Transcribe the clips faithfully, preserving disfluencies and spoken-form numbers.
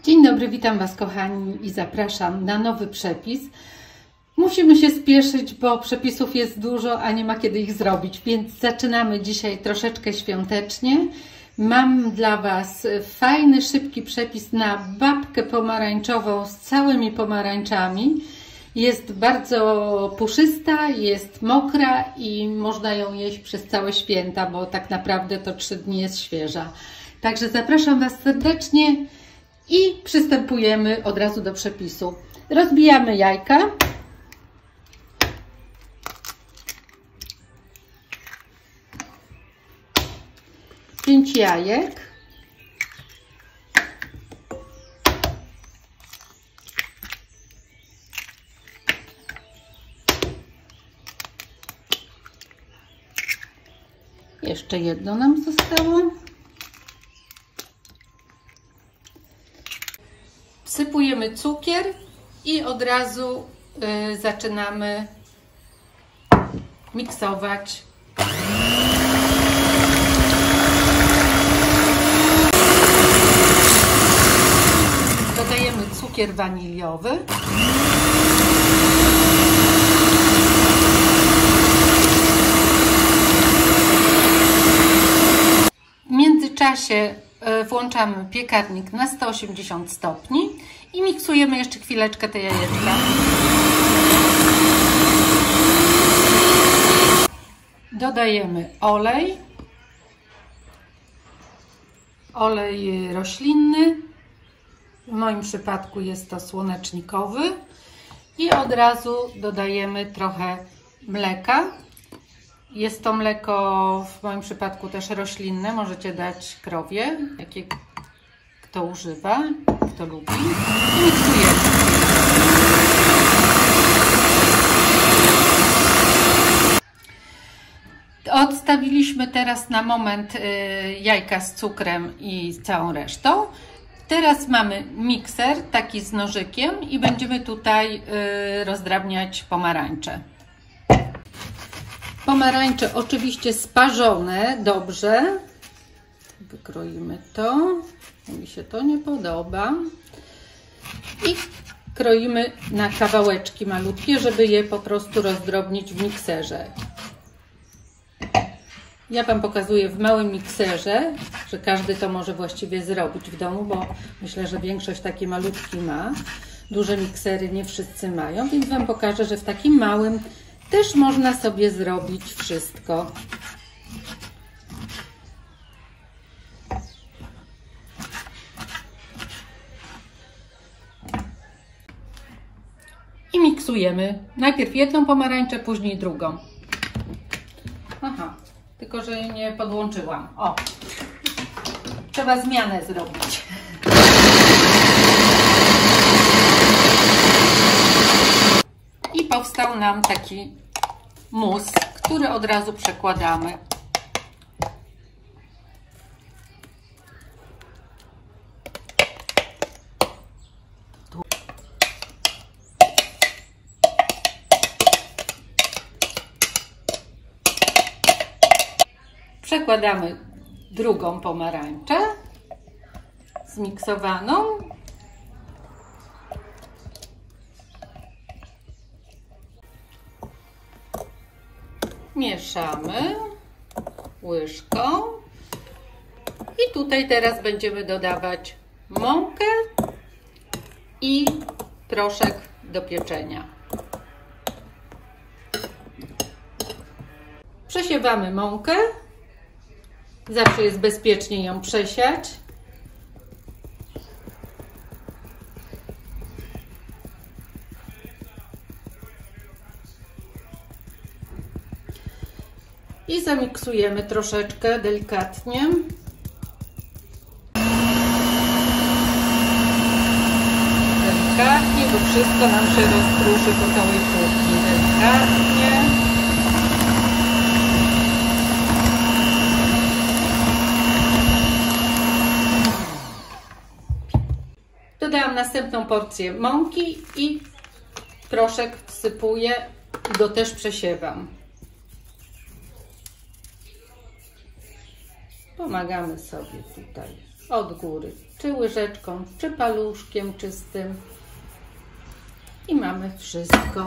Dzień dobry, witam Was kochani i zapraszam na nowy przepis. Musimy się spieszyć, bo przepisów jest dużo, a nie ma kiedy ich zrobić, więc zaczynamy dzisiaj troszeczkę świątecznie. Mam dla Was fajny, szybki przepis na babkę pomarańczową z całymi pomarańczami. Jest bardzo puszysta, jest mokra i można ją jeść przez całe święta, bo tak naprawdę to trzy dni jest świeża. Także zapraszam Was serdecznie i przystępujemy od razu do przepisu. Rozbijamy jajka. pięć jajek. Jeszcze jedno nam zostało. Wsypujemy cukier i od razu y, zaczynamy miksować. Dodajemy cukier waniliowy. W międzyczasie włączamy piekarnik na sto osiemdziesiąt stopni i miksujemy jeszcze chwileczkę te jajeczka. Dodajemy olej, olej roślinny, w moim przypadku jest to słonecznikowy, i od razu dodajemy trochę mleka. Jest to mleko w moim przypadku też roślinne, możecie dać krowie, jakie kto używa, kto lubi. I miksujemy. Odstawiliśmy teraz na moment jajka z cukrem i całą resztą. Teraz mamy mikser taki z nożykiem i będziemy tutaj rozdrabniać pomarańcze. Pomarańcze oczywiście sparzone dobrze. Wykroimy to. Mi się to nie podoba. I kroimy na kawałeczki malutkie, żeby je po prostu rozdrobnić w mikserze. Ja Wam pokazuję w małym mikserze, że każdy to może właściwie zrobić w domu, bo myślę, że większość taki malutki ma. Duże miksery nie wszyscy mają, więc Wam pokażę, że w takim małym też można sobie zrobić wszystko. I miksujemy. Najpierw jedną pomarańczę, później drugą. Aha, tylko że jej nie podłączyłam. O, trzeba zmianę zrobić. I powstał nam taki mus, który od razu przekładamy. Przekładamy drugą pomarańczę zmiksowaną. Mieszamy łyżką i tutaj teraz będziemy dodawać mąkę i proszek do pieczenia. Przesiewamy mąkę. Zawsze jest bezpiecznie ją przesiać. I zamiksujemy troszeczkę delikatnie. Delikatnie, bo wszystko nam się rozpruszy po całej kuchni. Delikatnie. Dodałam następną porcję mąki i proszek wsypuję i go też przesiewam. Pomagamy sobie tutaj od góry, czy łyżeczką, czy paluszkiem czystym. I mamy wszystko.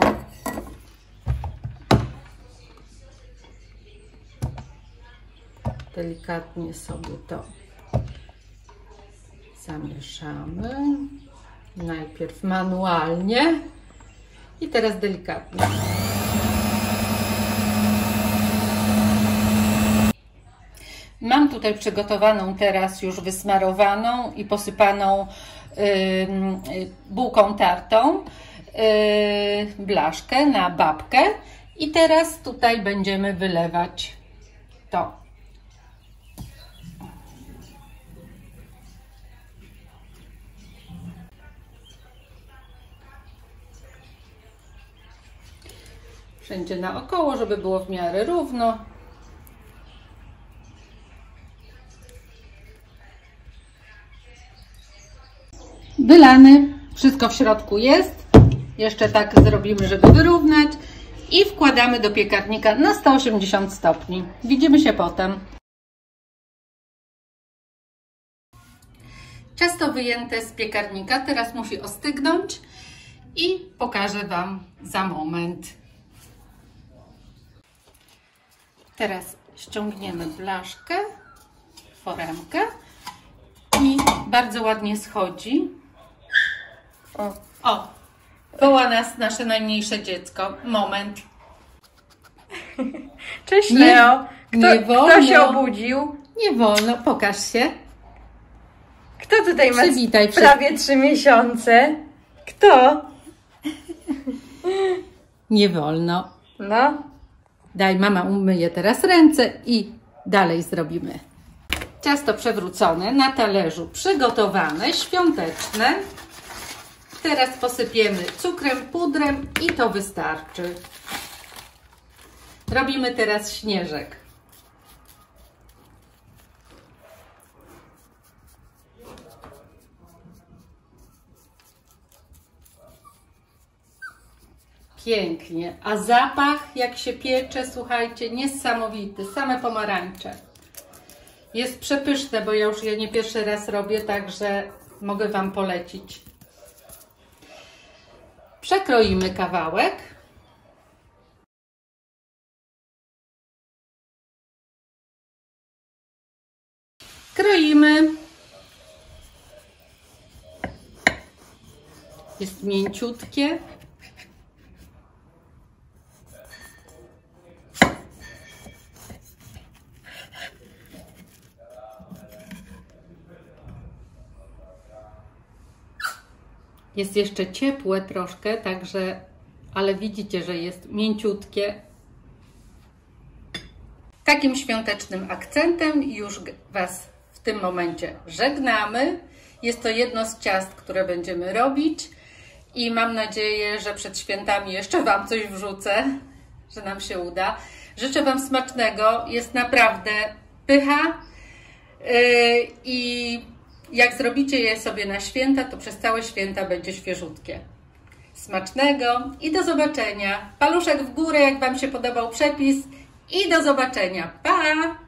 Delikatnie sobie to zamieszamy. Najpierw manualnie i teraz delikatnie. Mam tutaj przygotowaną teraz już wysmarowaną i posypaną yy, bułką tartą yy, blaszkę na babkę i teraz tutaj będziemy wylewać to. Wszędzie naokoło, żeby było w miarę równo. Wylany, wszystko w środku jest. Jeszcze tak zrobimy, żeby wyrównać. I wkładamy do piekarnika na sto osiemdziesiąt stopni. Widzimy się potem. Ciasto wyjęte z piekarnika teraz musi ostygnąć i pokażę Wam za moment. Teraz ściągniemy blaszkę, foremkę i bardzo ładnie schodzi. O, o, woła nas nasze najmniejsze dziecko. Moment. Cześć Leo. Kto, nie wolno. Kto się obudził? Nie wolno, pokaż się. Kto tutaj ma Przywitaj prawie trzy miesiące? Kto? Nie wolno. No. Daj, mama umyje teraz ręce i dalej zrobimy. Ciasto przewrócone na talerzu, przygotowane, świąteczne. Teraz posypiemy cukrem, pudrem i to wystarczy. Robimy teraz śnieżek. Pięknie. A zapach, jak się piecze, słuchajcie, niesamowity. Same pomarańcze. Jest przepyszne, bo ja już je nie pierwszy raz robię, także mogę Wam polecić. Przekroimy kawałek. Kroimy. Jest mięciutkie. Jest jeszcze ciepłe troszkę, także, ale widzicie, że jest mięciutkie. Takim świątecznym akcentem już Was w tym momencie żegnamy. Jest to jedno z ciast, które będziemy robić i mam nadzieję, że przed świętami jeszcze Wam coś wrzucę, że nam się uda. Życzę Wam smacznego, jest naprawdę pycha yy, i jak zrobicie je sobie na święta, to przez całe święta będzie świeżutkie. Smacznego i do zobaczenia. Paluszek w górę, jak Wam się podobał przepis i do zobaczenia. Pa!